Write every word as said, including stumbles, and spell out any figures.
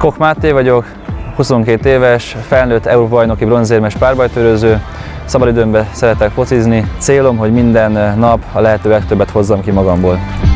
Koch Máté vagyok, huszonkét éves, felnőtt Európa-bajnoki bronzérmes párbajtőröző, szabadidőmben szeretek focizni. Célom, hogy minden nap a lehető legtöbbet hozzam ki magamból.